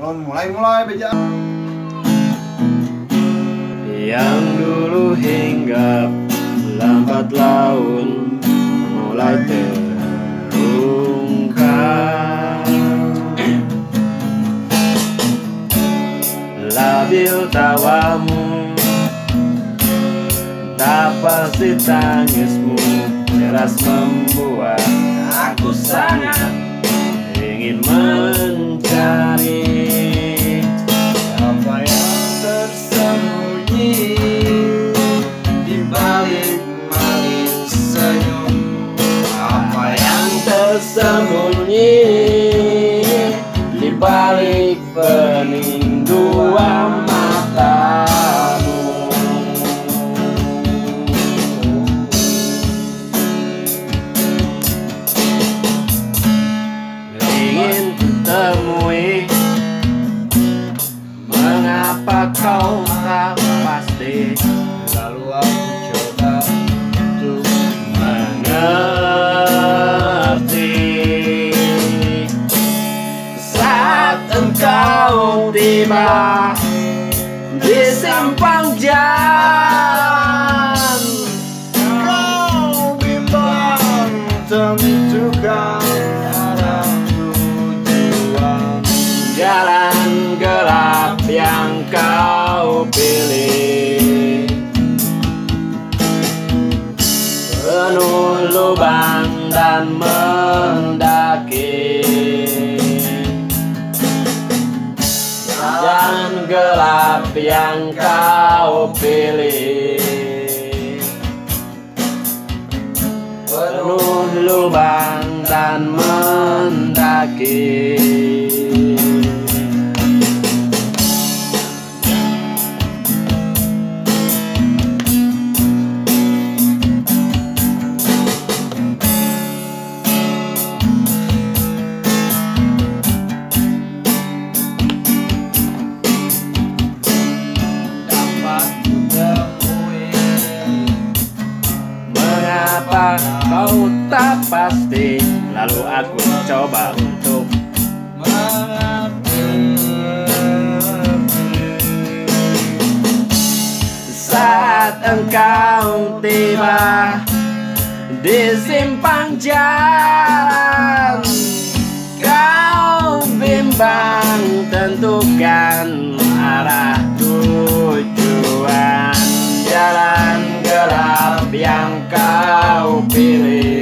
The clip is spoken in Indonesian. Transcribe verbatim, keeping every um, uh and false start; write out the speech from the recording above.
mulai-mulai beja. Yang dulu hingga lambat laun mulai terungkap, labil tawamu tak pasti tangismu deras membuat aku sangat ingin mencari Apa yang tersembunyi di balik manis senyum? apa yang tersembunyi di balik bening dua matamu. Ingin kutemui mengapa kau tak pasti, Lalu aku coba untuk mengerti saat engkau tiba di simpang jalan. kau bimbang tentukan arah tujuan. Jalan gelap yang kau pilih penuh lubang dan mendaki. Jalan gelap yang kau pilih penuh lubang dan mendaki. Mengapa kau tak pasti? Lalu aku coba untuk saat engkau tiba di simpang jalan, kau bimbang tentukan arah tujuan. Jalan gelap yang kau pilih